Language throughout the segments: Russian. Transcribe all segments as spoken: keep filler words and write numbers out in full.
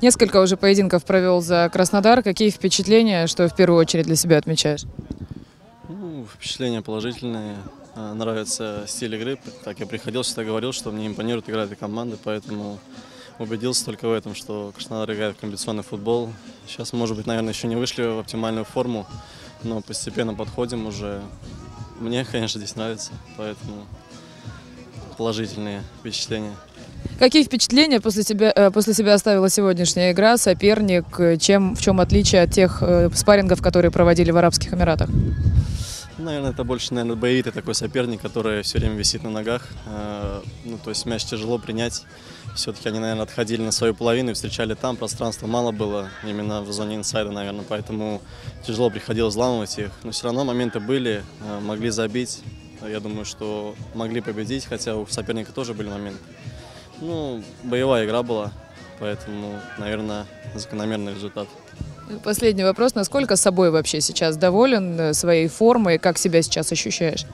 Несколько уже поединков провел за Краснодар. Какие впечатления, что в первую очередь для себя отмечаешь? Ну, впечатления положительные. А, Нравится стиль игры. Как я приходил, всегда говорил, что мне импонирует игра этой команды, поэтому убедился только в этом, что Краснодар играет в комбинационный футбол. Сейчас, может быть, наверное, еще не вышли в оптимальную форму, но постепенно подходим уже. Мне, конечно, здесь нравится, поэтому положительные впечатления. Какие впечатления после себя, э, после себя оставила сегодняшняя игра, соперник, э, чем, в чем отличие от тех э, спаррингов, которые проводили в Арабских Эмиратах? Наверное, это больше, наверное, боевитый такой соперник, который все время висит на ногах. Э, Ну, то есть мяч тяжело принять. Все-таки они, наверное, отходили на свою половину и встречали там. Пространства мало было именно в зоне инсайда, наверное, поэтому тяжело приходилось взламывать их. Но все равно моменты были, э, могли забить. Я думаю, что могли победить, хотя у соперника тоже были моменты. Ну, боевая игра была, поэтому, наверное, закономерный результат. Последний вопрос. Насколько собой вообще сейчас доволен, э, своей формой, как себя сейчас ощущаешь?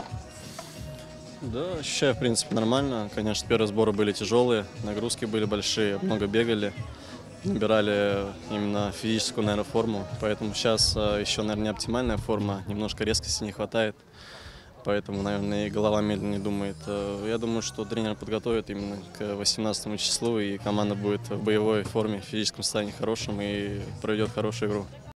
Да, ощущаю, в принципе, нормально. Конечно, первые сборы были тяжелые, нагрузки были большие, много бегали, набирали именно физическую, наверное, форму. Поэтому сейчас э, еще, наверное, не оптимальная форма, немножко резкости не хватает. Поэтому, наверное, и голова медленнее думает. Э, Я думаю, что тренер подготовит именно к восемнадцатому числу, и команда будет в боевой форме, в физическом состоянии хорошем и проведет хорошую игру.